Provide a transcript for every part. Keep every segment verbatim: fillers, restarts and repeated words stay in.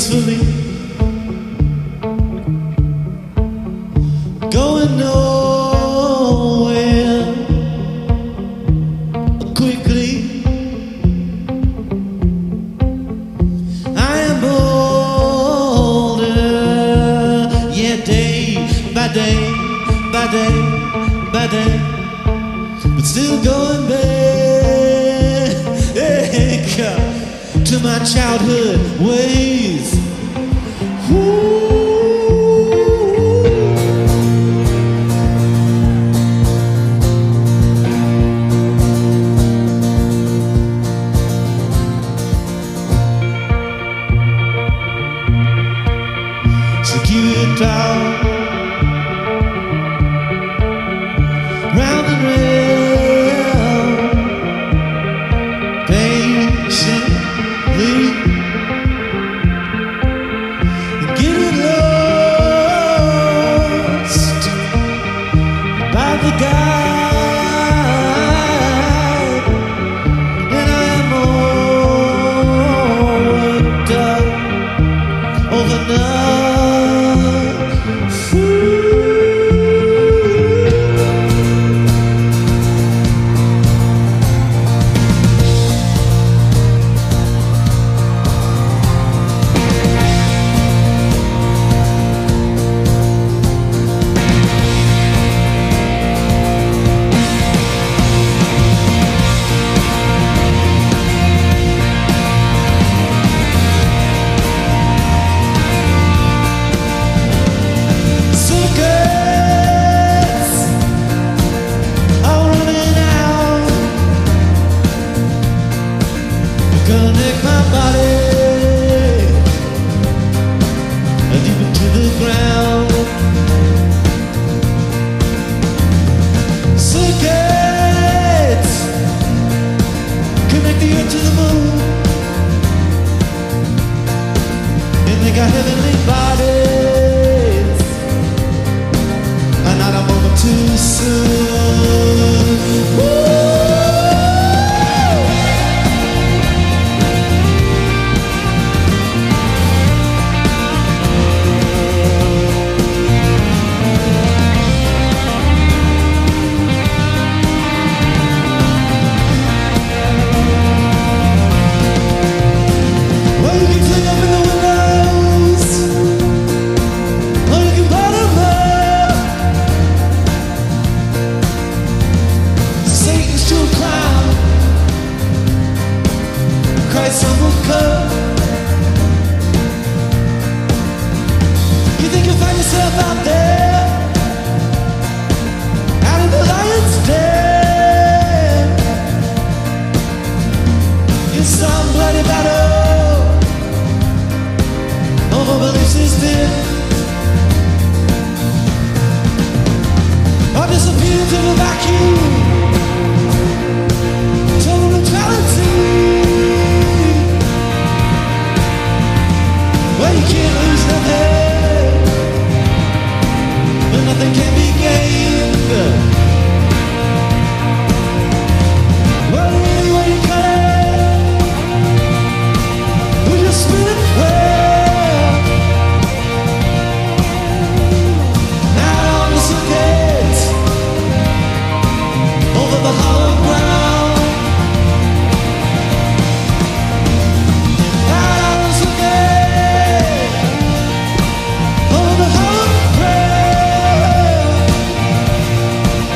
peacefully, going nowhere quickly. I am older, yeah, day by day, by day, by day, but still going back to my childhood ways. Ooh. Secure cloud round and round, patiently getting lost by the guide, and I am all worked up over now. Connect my body deep into the ground. Circuits connect the earth to the moon, and they got heavenly bodies, and not a moment too soon. Woo! Christ will come. You think you'll find yourself out there, out in the lion's den, in some bloody battle over belief system, or disappear into the vacuum, total neutrality. Well, you can't lose nothing, but nothing can be gained. Well, anyway you cut it, we'll just spin it well. Out on the circuit, over the hollow ground.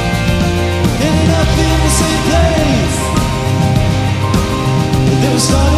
Started